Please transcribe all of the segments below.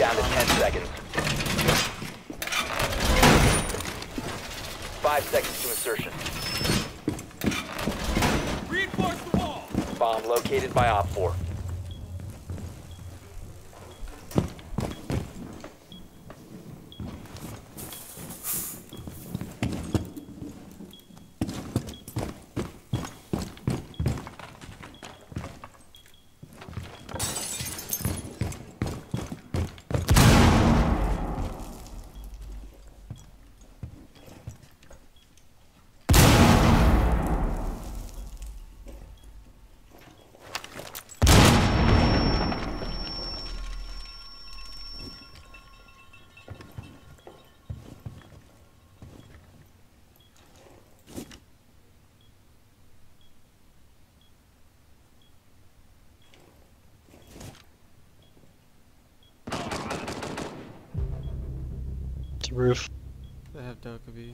Down to 10 seconds. 5 seconds to insertion. Reinforce the wall. Bomb located by Op 4. Roof. They have Delta V.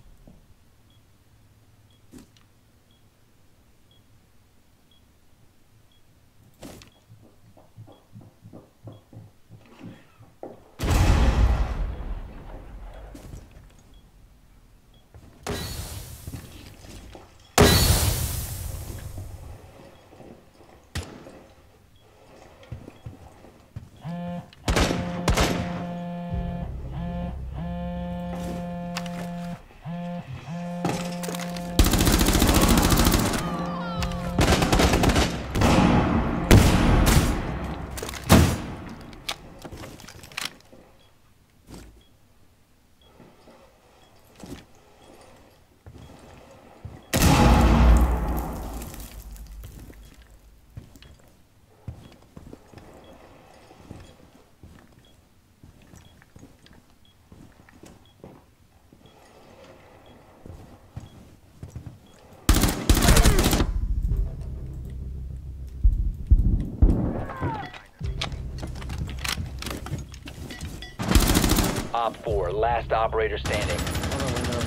Op 4, last operator standing. On the window.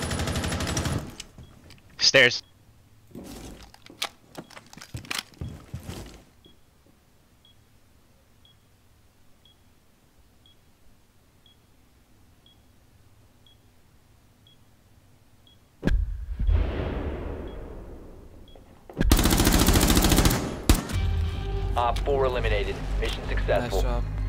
Stairs. Op 4 eliminated. Mission Nice successful. job.